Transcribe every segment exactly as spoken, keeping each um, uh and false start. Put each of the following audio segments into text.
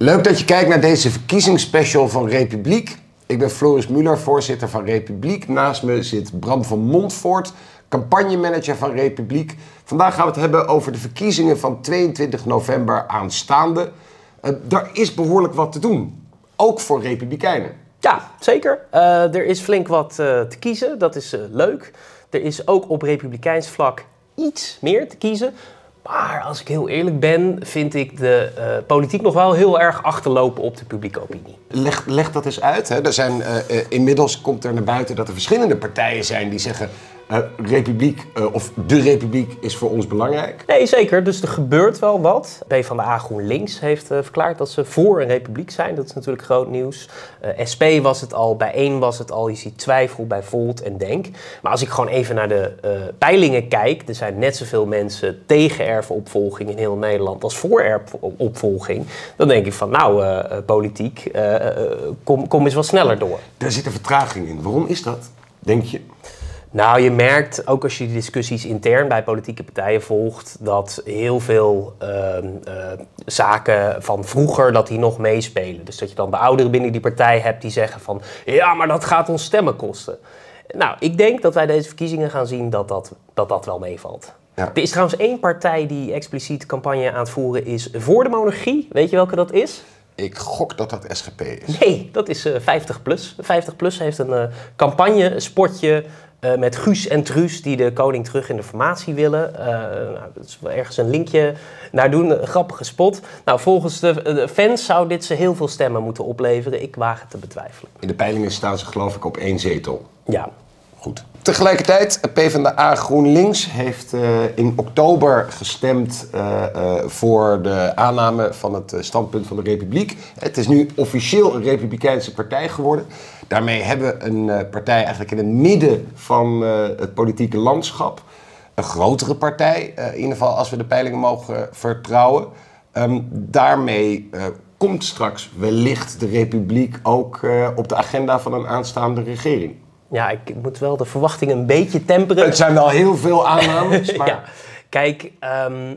Leuk dat je kijkt naar deze verkiezingsspecial van Republiek. Ik ben Floris Müller, voorzitter van Republiek. Naast me zit Bram van Montvoort, campagnemanager van Republiek. Vandaag gaan we het hebben over de verkiezingen van tweeëntwintig november aanstaande. Uh, daar is behoorlijk wat te doen, ook voor Republikeinen. Ja, zeker. Uh, er is flink wat uh, te kiezen, dat is uh, leuk. Er is ook op republikeins vlak iets meer te kiezen. Maar als ik heel eerlijk ben, vind ik de uh, politiek nog wel heel erg achterlopen op de publieke opinie. Leg, leg dat eens uit. Hè. Er zijn, uh, uh, inmiddels komt er naar buiten dat er verschillende partijen zijn die zeggen... Uh, Republiek, uh, of de Republiek is voor ons belangrijk. Nee, zeker. Dus er gebeurt wel wat. PvdA GroenLinks heeft uh, verklaard dat ze voor een republiek zijn. Dat is natuurlijk groot nieuws. Uh, S P was het al, bijeen was het al. Je ziet twijfel bij Volt en Denk. Maar als ik gewoon even naar de uh, peilingen kijk... er zijn net zoveel mensen tegen erfopvolging in heel Nederland als voor erfopvolging. Dan denk ik van, nou, uh, politiek, uh, uh, kom, kom eens wat sneller door. Daar zit een vertraging in. Waarom is dat, denk je? Nou, je merkt, ook als je die discussies intern bij politieke partijen volgt... dat heel veel uh, uh, zaken van vroeger, dat die nog meespelen. Dus dat je dan de ouderen binnen die partij hebt die zeggen van... ja, maar dat gaat ons stemmen kosten. Nou, ik denk dat wij deze verkiezingen gaan zien dat dat, dat, dat wel meevalt. Ja. Er is trouwens één partij die expliciet campagne aan het voeren is voor de monarchie. Weet je welke dat is? Ik gok dat dat S G P is. Nee, dat is uh, vijftig plus. vijftig plus heeft een uh, campagne, een spotje... Uh, met Guus en Truus die de koning terug in de formatie willen. Uh, nou, dat is wel ergens een linkje naar doen. Een grappige spot. Nou, volgens de, de fans zou dit ze heel veel stemmen moeten opleveren. Ik waag het te betwijfelen. In de peilingen staan ze geloof ik op één zetel. Ja. Goed. Tegelijkertijd, PvdA GroenLinks heeft uh, in oktober gestemd uh, uh, voor de aanname van het uh, standpunt van de Republiek. Het is nu officieel een republikeinse partij geworden. Daarmee hebben we een uh, partij eigenlijk in het midden van uh, het politieke landschap. Een grotere partij, uh, in ieder geval als we de peilingen mogen uh, vertrouwen. Um, daarmee uh, komt straks wellicht de Republiek ook uh, op de agenda van een aanstaande regering. Ja, ik moet wel de verwachtingen een beetje temperen. Het zijn wel heel veel aannames, maar... ja. Kijk, um,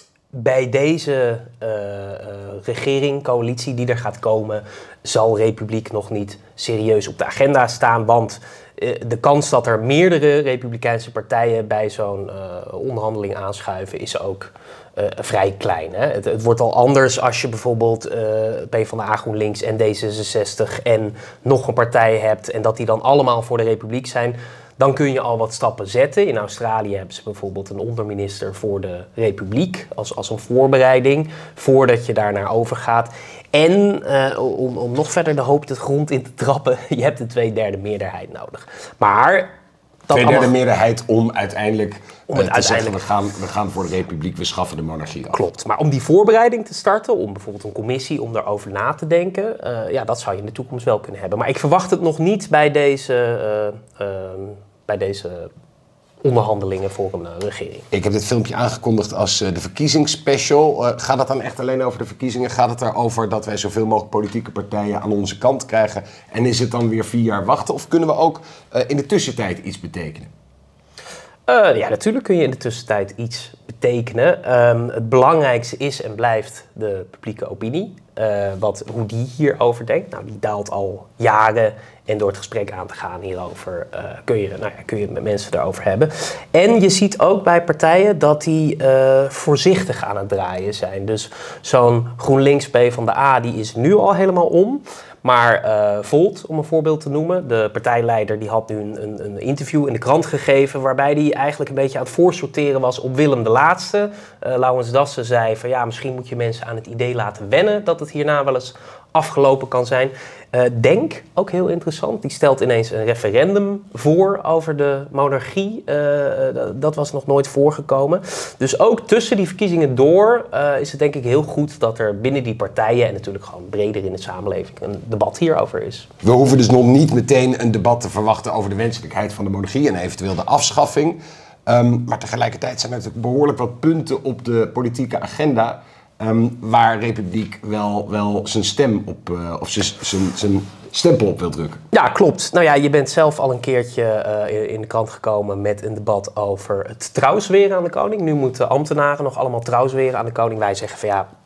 bij deze uh, uh, regering, coalitie die er gaat komen... zal Republiek nog niet serieus op de agenda staan. Want uh, de kans dat er meerdere republikeinse partijen... bij zo'n uh, onderhandeling aanschuiven is ook uh, vrij klein. Hè? Het, het wordt al anders als je bijvoorbeeld uh, PvdA GroenLinks en D zesenzestig... en nog een partij hebt en dat die dan allemaal voor de Republiek zijn... Dan kun je al wat stappen zetten. In Australië hebben ze bijvoorbeeld een onderminister voor de Republiek als, als een voorbereiding voordat je daarnaar overgaat. En uh, om, om nog verder de hoop de grond in te trappen, je hebt een tweederde meerderheid nodig. Maar... Tweederde allemaal... meerderheid om uiteindelijk om het uh, te uiteindelijk... zeggen, we gaan, we gaan voor de Republiek, we schaffen de monarchie af. Klopt, maar om die voorbereiding te starten, om bijvoorbeeld een commissie om daarover na te denken, uh, ja, dat zou je in de toekomst wel kunnen hebben. Maar ik verwacht het nog niet bij deze... Uh, uh, bij deze onderhandelingen voor een uh, regering. Ik heb dit filmpje aangekondigd als uh, de verkiezingsspecial. Uh, gaat het dan echt alleen over de verkiezingen? Gaat het erover dat wij zoveel mogelijk politieke partijen aan onze kant krijgen? En is het dan weer vier jaar wachten? Of kunnen we ook uh, in de tussentijd iets betekenen? Uh, ja, natuurlijk kun je in de tussentijd iets betekenen. Um, het belangrijkste is en blijft de publieke opinie. Uh, wat, hoe die hierover denkt. Nou, die daalt al jaren. En door het gesprek aan te gaan hierover uh, kun, je, nou ja, kun je het met mensen daarover hebben. En je ziet ook bij partijen dat die uh, voorzichtig aan het draaien zijn. Dus zo'n GroenLinks PvdA die is nu al helemaal om. Maar uh, Volt, om een voorbeeld te noemen, de partijleider die had nu een, een, een interview in de krant gegeven... waarbij hij eigenlijk een beetje aan het voorsorteren was op Willem de Laatste. Uh, Laurens Dassen zei van ja, misschien moet je mensen aan het idee laten wennen... dat het hierna wel eens afgelopen kan zijn. Uh, Denk, ook heel interessant, die stelt ineens een referendum voor over de monarchie. Uh, dat was nog nooit voorgekomen. Dus ook tussen die verkiezingen door uh, is het denk ik heel goed dat er binnen die partijen... en natuurlijk gewoon breder in de samenleving een debat hierover is. We hoeven dus nog niet meteen een debat te verwachten over de wenselijkheid van de monarchie... en eventueel de afschaffing. Um, maar tegelijkertijd zijn er natuurlijk behoorlijk wat punten op de politieke agenda... Um, waar Republiek wel, wel zijn stem op, uh, of zijn, zijn, zijn stempel op wil drukken. Ja, klopt. Nou ja, je bent zelf al een keertje uh, in de krant gekomen met een debat over het trouw zweren aan de koning. Nu moeten ambtenaren nog allemaal trouw zweren aan de koning. Wij zeggen van ja,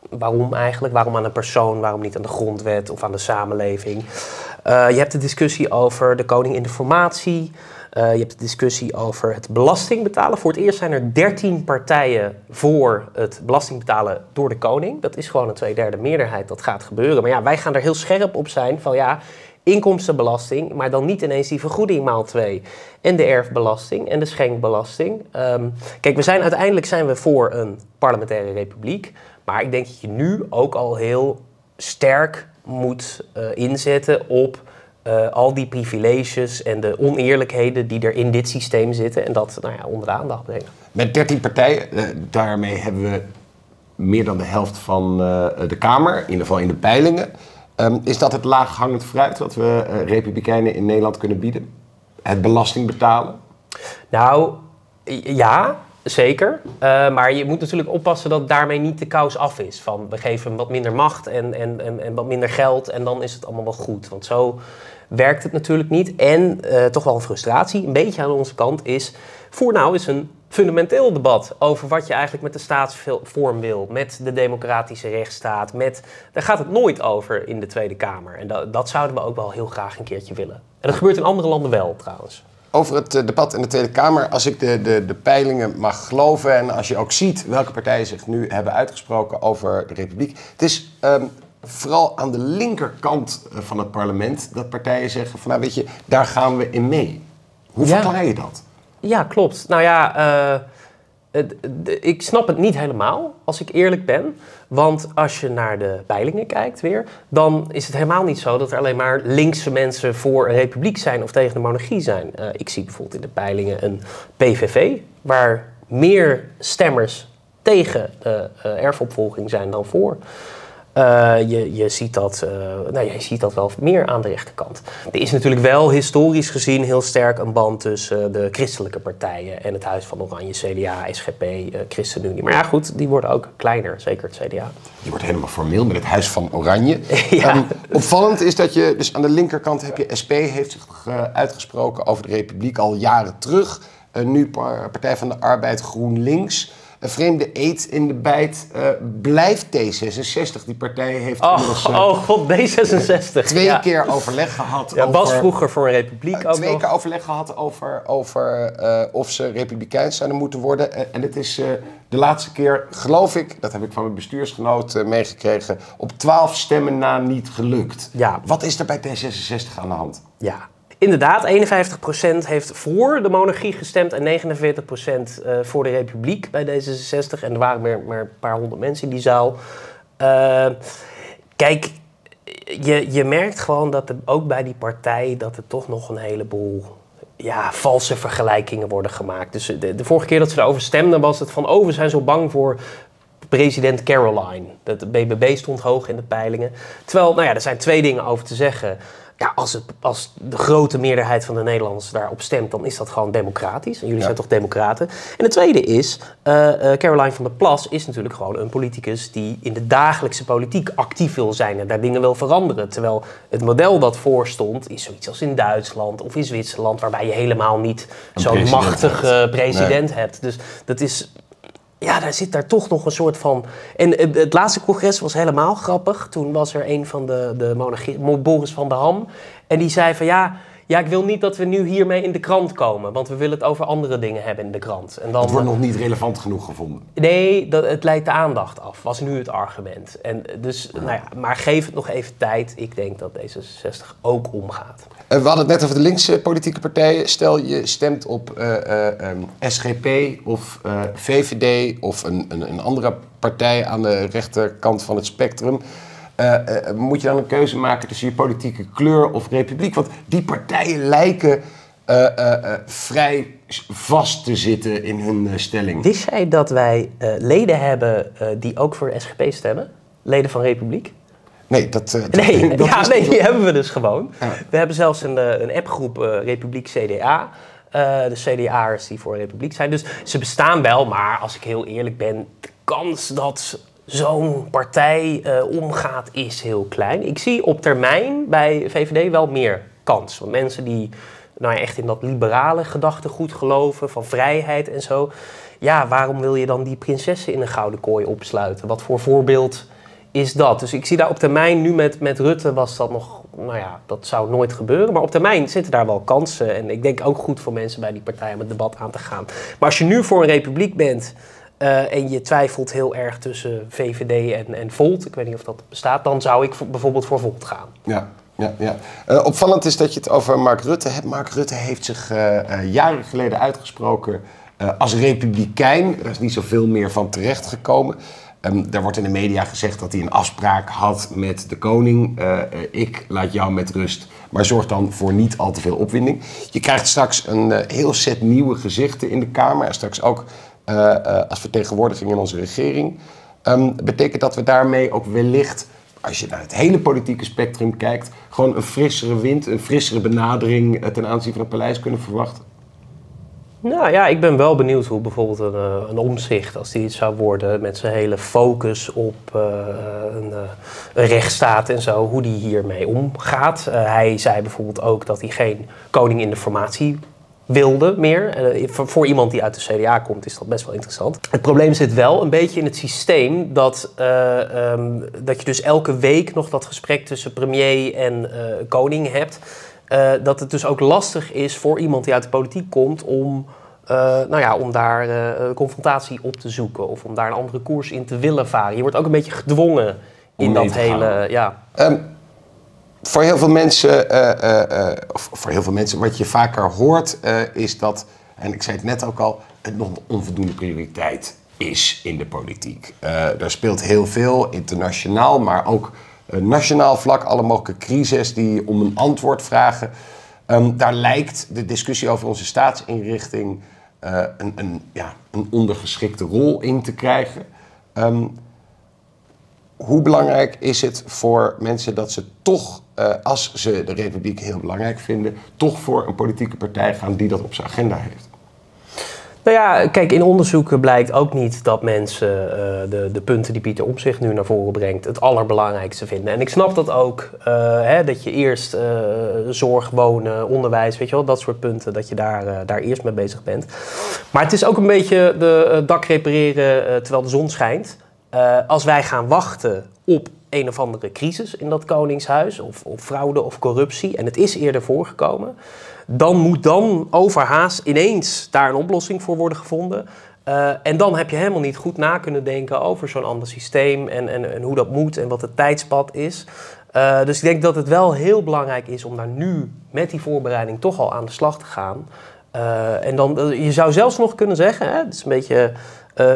waarom eigenlijk? Waarom aan een persoon? Waarom niet aan de grondwet of aan de samenleving? Uh, je hebt de discussie over de koning in de formatie. Uh, je hebt de discussie over het belasting betalen. Voor het eerst zijn er dertien partijen voor het belasting betalen door de koning. Dat is gewoon een tweederde meerderheid, dat gaat gebeuren. Maar ja, wij gaan er heel scherp op zijn van ja, inkomstenbelasting, maar dan niet ineens die vergoeding maal twee. En de erfbelasting en de schenkbelasting. Um, kijk, we zijn, uiteindelijk zijn we voor een parlementaire republiek. Maar ik denk dat je nu ook al heel sterk moet uh, inzetten op uh, al die privileges en de oneerlijkheden die er in dit systeem zitten. En dat nou ja, onder de aandacht brengen. Met dertien partijen, uh, daarmee hebben we meer dan de helft van uh, de Kamer, in ieder geval in de peilingen. Um, is dat het laaghangend fruit wat we uh, republikeinen in Nederland kunnen bieden? Het belasting betalen? Nou, ja, zeker. Uh, maar je moet natuurlijk oppassen dat daarmee niet de kous af is. Van we geven hem wat minder macht en, en, en, en wat minder geld en dan is het allemaal wel goed. Want zo werkt het natuurlijk niet. En uh, toch wel een frustratie, een beetje aan onze kant, is voer nou eens een fundamenteel debat over wat je eigenlijk met de staatsvorm wil, met de democratische rechtsstaat, met, daar gaat het nooit over in de Tweede Kamer. En dat, dat zouden we ook wel heel graag een keertje willen. En dat gebeurt in andere landen wel, trouwens. Over het debat in de Tweede Kamer, als ik de, de, de peilingen mag geloven en als je ook ziet welke partijen zich nu hebben uitgesproken over de Republiek. Het is um, vooral aan de linkerkant van het parlement dat partijen zeggen van nou weet je, daar gaan we in mee. Hoe ja. verklaar je dat? Ja, klopt. Nou ja, uh, d- d- ik snap het niet helemaal, als ik eerlijk ben. Want als je naar de peilingen kijkt weer, dan is het helemaal niet zo dat er alleen maar linkse mensen voor een republiek zijn of tegen de monarchie zijn. Uh, ik zie bijvoorbeeld in de peilingen een P V V, waar meer stemmers tegen de uh, erfopvolging zijn dan voor. Uh, je, je, ziet dat, uh, nou, je ziet dat wel meer aan de rechterkant. Er is natuurlijk wel historisch gezien heel sterk een band tussen de christelijke partijen en het Huis van Oranje, C D A, S G P, uh, ChristenUnie. Maar ja goed, die worden ook kleiner, zeker het C D A. Je wordt helemaal formeel met het Huis van Oranje. ja. um, opvallend is dat je, dus aan de linkerkant heb je S P, heeft zich uh, uitgesproken over de Republiek al jaren terug. Uh, nu Partij van de Arbeid, GroenLinks. Een vreemde eet in de bijt. Uh, blijft D zesenzestig. Die partij heeft oh, inmiddels, uh, oh god, D zesenzestig. twee ja. keer overleg gehad. Ja, over, was vroeger voor een republiek uh, ook Twee nog. keer overleg gehad over, over uh, of ze republikeins zouden moeten worden. Uh, en het is uh, de laatste keer, geloof ik, dat heb ik van mijn bestuursgenoot uh, meegekregen, op twaalf stemmen na niet gelukt. Ja. Wat is er bij D zesenzestig aan de hand? Ja. Inderdaad, eenenvijftig procent heeft voor de monarchie gestemd en negenenveertig procent uh, voor de republiek bij D zesenzestig. En er waren maar, maar een paar honderd mensen in die zaal. Uh, kijk, je, je merkt gewoon dat er ook bij die partij dat er toch nog een heleboel ja, valse vergelijkingen worden gemaakt. Dus de, de vorige keer dat ze erover stemden was het van, oh, we zijn zo bang voor president Caroline. De B B B stond hoog in de peilingen. Terwijl, nou ja, er zijn twee dingen over te zeggen. Ja, als, het, als de grote meerderheid van de Nederlanders daarop stemt, dan is dat gewoon democratisch. En jullie ja. zijn toch democraten. En het tweede is, uh, uh, Caroline van der Plas is natuurlijk gewoon een politicus die in de dagelijkse politiek actief wil zijn en daar dingen wil veranderen. Terwijl het model dat voor stond is zoiets als in Duitsland of in Zwitserland, waarbij je helemaal niet zo'n machtige hebt. president nee. hebt. Dus dat is... Ja, daar zit daar toch nog een soort van... En het laatste congres was helemaal grappig. Toen was er een van de, de monarchie, Boris van der Ham. En die zei van ja, ja, ik wil niet dat we nu hiermee in de krant komen. Want we willen het over andere dingen hebben in de krant. En dan, het wordt nog niet relevant genoeg gevonden. Nee, dat, het leidt de aandacht af, was nu het argument. En dus, ja. nou ja, maar geef het nog even tijd. Ik denk dat D zesenzestig ook omgaat. We hadden het net over de linkse politieke partijen. Stel je stemt op uh, uh, um, S G P of uh, V V D of een, een, een andere partij aan de rechterkant van het spectrum. Uh, uh, moet je dan een keuze maken tussen je politieke kleur of republiek? Want die partijen lijken uh, uh, uh, vrij vast te zitten in hun uh, stelling. Wist jij dat wij uh, leden hebben uh, die ook voor de S G P stemmen? Leden van Republiek? Nee, dat, uh, dat, nee, dat ja, is nee die hebben we dus gewoon. Ja. We hebben zelfs een, een appgroep uh, Republiek C D A. Uh, de C D A'ers die voor Republiek zijn. Dus ze bestaan wel, maar als ik heel eerlijk ben, de kans dat zo'n partij uh, omgaat is heel klein. Ik zie op termijn bij V V D wel meer kans. Want mensen die nou ja, echt in dat liberale gedachtegoed geloven, van vrijheid en zo. Ja, waarom wil je dan die prinsessen in een gouden kooi opsluiten? Wat voor voorbeeld is dat. Dus ik zie daar op termijn, nu met, met Rutte was dat nog, nou ja, dat zou nooit gebeuren. Maar op termijn zitten daar wel kansen. En ik denk ook goed voor mensen bij die partij om het debat aan te gaan. Maar als je nu voor een republiek bent uh, en je twijfelt heel erg tussen V V D en, en Volt, ik weet niet of dat bestaat, dan zou ik voor, bijvoorbeeld voor Volt gaan. Ja. Ja, ja. Uh, opvallend is dat je het over Mark Rutte hebt. Mark Rutte heeft zich uh, uh, jaren geleden uitgesproken uh, als republikein. Er is niet zoveel meer van terechtgekomen. Um, er wordt in de media gezegd dat hij een afspraak had met de koning. Uh, uh, ik laat jou met rust, maar zorg dan voor niet al te veel opwinding. Je krijgt straks een uh, heel set nieuwe gezichten in de Kamer. En straks ook uh, uh, als vertegenwoordiging in onze regering. Um, betekent dat we daarmee ook wellicht, als je naar het hele politieke spectrum kijkt, gewoon een frissere wind, een frissere benadering ten aanzien van het paleis kunnen verwachten? Nou ja, ik ben wel benieuwd hoe bijvoorbeeld een, een Omtzigt, als die het zou worden, met zijn hele focus op uh, een, een rechtsstaat en zo, hoe die hiermee omgaat. Uh, hij zei bijvoorbeeld ook dat hij geen koning in de formatie wilde meer. Uh, voor, voor iemand die uit de C D A komt is dat best wel interessant. Het probleem zit wel een beetje in het systeem dat, uh, um, dat je dus elke week nog dat gesprek tussen premier en uh, koning hebt. Uh, dat het dus ook lastig is voor iemand die uit de politiek komt om, uh, nou ja, om daar uh, confrontatie op te zoeken of om daar een andere koers in te willen varen. Je wordt ook een beetje gedwongen in dat hele, ja. Um, voor heel veel mensen, uh, uh, uh, of voor heel veel mensen, wat je vaker hoort, uh, is dat, en ik zei het net ook al, het nog een onvoldoende prioriteit is in de politiek. Uh, er speelt heel veel, internationaal, maar ook uh, nationaal vlak, alle mogelijke crises die om een antwoord vragen. Um, daar lijkt de discussie over onze staatsinrichting uh, een, een, ja, een ondergeschikte rol in te krijgen. Um, hoe belangrijk is het voor mensen dat ze toch, uh, als ze de Republiek heel belangrijk vinden, toch voor een politieke partij gaan die dat op zijn agenda heeft? Nou ja, kijk, in onderzoeken blijkt ook niet dat mensen uh, de, de punten die Pieter Omtzigt nu naar voren brengt het allerbelangrijkste vinden. En ik snap dat ook, uh, hè, dat je eerst uh, zorg, wonen, onderwijs, weet je wel, dat soort punten, dat je daar, uh, daar eerst mee bezig bent. Maar het is ook een beetje de uh, dak repareren uh, terwijl de zon schijnt. Uh, als wij gaan wachten op een of andere crisis in dat koningshuis, of, of fraude of corruptie, en het is eerder voorgekomen, dan moet dan overhaast ineens daar een oplossing voor worden gevonden. Uh, en dan heb je helemaal niet goed na kunnen denken over zo'n ander systeem en, en, en hoe dat moet en wat het tijdspad is. Uh, dus ik denk dat het wel heel belangrijk is om daar nu met die voorbereiding toch al aan de slag te gaan. Uh, en dan, uh, je zou zelfs nog kunnen zeggen, hè, het is een beetje, uh,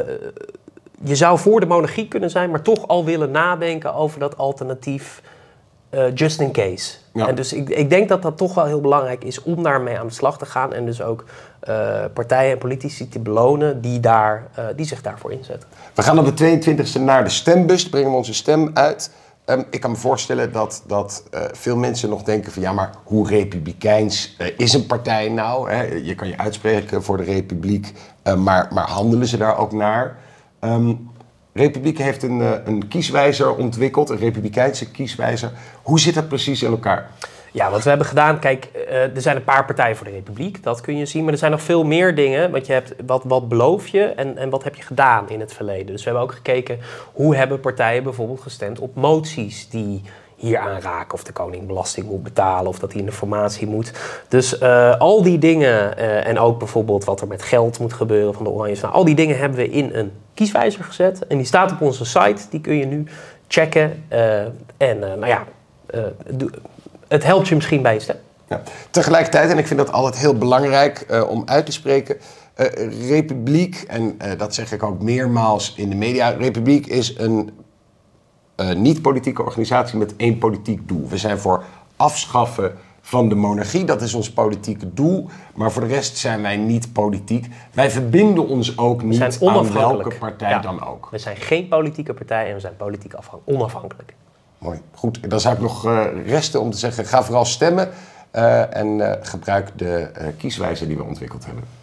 je zou voor de monarchie kunnen zijn, maar toch al willen nadenken over dat alternatief. Uh, just in case. Ja. En dus ik, ik denk dat dat toch wel heel belangrijk is om daarmee aan de slag te gaan. En dus ook uh, partijen en politici te belonen die, daar, uh, die zich daarvoor inzetten. We gaan op de tweeëntwintigste naar de stembus, brengen we onze stem uit. Um, ik kan me voorstellen dat, dat uh, veel mensen nog denken van ja, maar hoe republikeins uh, is een partij nou? Hè? Je kan je uitspreken voor de Republiek, uh, maar, maar handelen ze daar ook naar? Um, Republiek heeft een, een kieswijzer ontwikkeld, een republikeinse kieswijzer. Hoe zit dat precies in elkaar? Ja, wat we hebben gedaan, kijk, uh, er zijn een paar partijen voor de Republiek, dat kun je zien. Maar er zijn nog veel meer dingen, want je hebt wat, wat beloof je en, en wat heb je gedaan in het verleden. Dus we hebben ook gekeken, hoe hebben partijen bijvoorbeeld gestemd op moties die hier aanraken. Of de koning belasting moet betalen, of dat hij in de formatie moet. Dus uh, al die dingen, uh, en ook bijvoorbeeld wat er met geld moet gebeuren van de Oranjes. Nou, al die dingen hebben we in een kieswijzer gezet. En die staat op onze site, die kun je nu checken. Uh, en uh, nou ja, uh, het helpt je misschien bij je stem. Ja. Tegelijkertijd, en ik vind dat altijd heel belangrijk uh, om uit te spreken, uh, Republiek, en uh, dat zeg ik ook meermaals in de media, Republiek is een uh, niet-politieke organisatie met één politiek doel. We zijn voor afschaffen van de monarchie, dat is ons politieke doel, maar voor de rest zijn wij niet politiek. Wij verbinden ons ook niet aan welke partij ja. dan ook. We zijn geen politieke partij en we zijn politiek onafhankelijk. Mooi, goed. Dan zou ik nog uh, resten om te zeggen, ga vooral stemmen uh, en uh, gebruik de uh, kieswijzer die we ontwikkeld hebben.